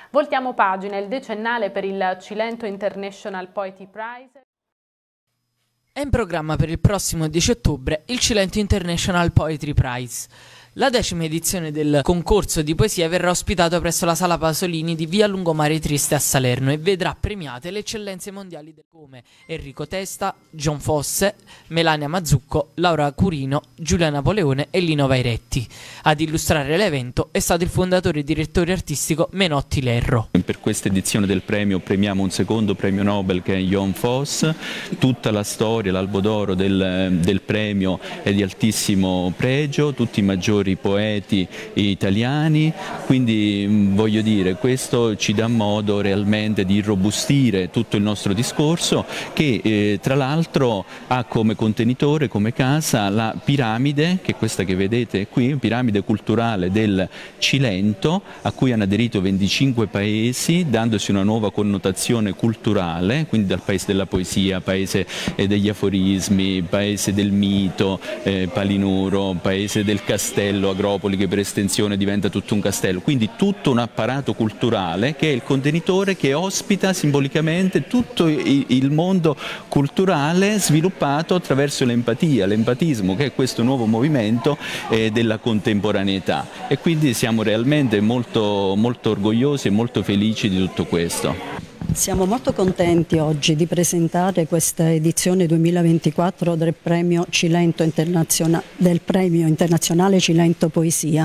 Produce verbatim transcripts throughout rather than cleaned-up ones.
Voltiamo pagina, il decennale per il Cilento International Poetry Prize. È in programma per il prossimo dieci ottobre il Cilento International Poetry Prize. La decima edizione del concorso di poesia verrà ospitato presso la Sala Pasolini di via Lungomare Trieste a Salerno e vedrà premiate le eccellenze mondiali come Enrico Testa, John Fosse, Melania Mazzucco, Laura Curino, Giulia Napoleone e Lino Vairetti. Ad illustrare l'evento è stato il fondatore e direttore artistico Menotti Lerro. Per questa edizione del premio premiamo un secondo premio Nobel che è John Fosse. Tutta la storia, l'albo d'oro del, del premio è di altissimo pregio, tutti i maggiori poeti italiani, quindi voglio dire, questo ci dà modo realmente di irrobustire tutto il nostro discorso che eh, tra l'altro ha come contenitore, come casa la piramide, che è questa che vedete qui, piramide culturale del Cilento, a cui hanno aderito venticinque paesi, dandosi una nuova connotazione culturale, quindi dal paese della poesia, paese eh, degli aforismi, paese del mito, eh, Palinuro, paese del castello, Agropoli, che per estensione diventa tutto un castello, quindi tutto un apparato culturale che è il contenitore che ospita simbolicamente tutto il mondo culturale sviluppato attraverso l'empatia, l'empatismo, che è questo nuovo movimento eh, della contemporaneità, e quindi siamo realmente molto, molto orgogliosi e molto felici di tutto questo. Siamo molto contenti oggi di presentare questa edizione duemilaventiquattro del premio, Cilento Internazionale, del premio internazionale Cilento Poesia.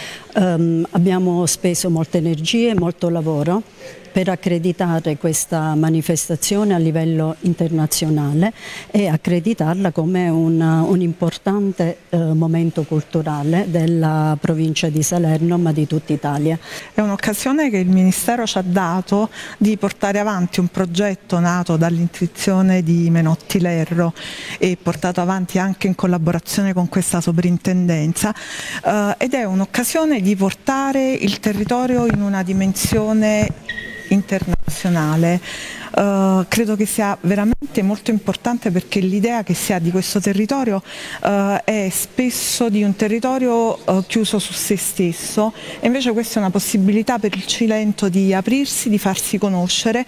Um, abbiamo speso molte energie e molto lavoro per accreditare questa manifestazione a livello internazionale e accreditarla come un, un importante eh, momento culturale della provincia di Salerno, ma di tutta Italia. È un'occasione che il Ministero ci ha dato di portare avanti un progetto nato dall'intuizione di Menotti Lerro e portato avanti anche in collaborazione con questa soprintendenza, eh, ed è un'occasione di portare il territorio in una dimensione internazionale. Uh, credo che sia veramente molto importante, perché l'idea che si ha di questo territorio uh, è spesso di un territorio uh, chiuso su se stesso, e invece questa è una possibilità per il Cilento di aprirsi, di farsi conoscere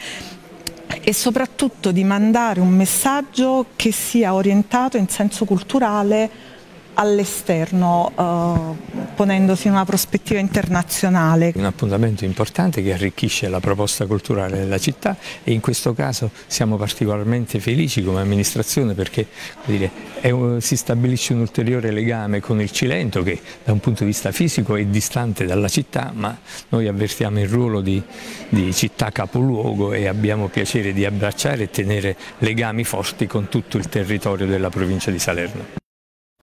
e soprattutto di mandare un messaggio che sia orientato in senso culturale all'esterno, eh, ponendosi in una prospettiva internazionale. Un appuntamento importante che arricchisce la proposta culturale della città, e in questo caso siamo particolarmente felici come amministrazione perché dire, è un, si stabilisce un ulteriore legame con il Cilento, che da un punto di vista fisico è distante dalla città, ma noi avvertiamo il ruolo di, di città capoluogo e abbiamo piacere di abbracciare e tenere legami forti con tutto il territorio della provincia di Salerno.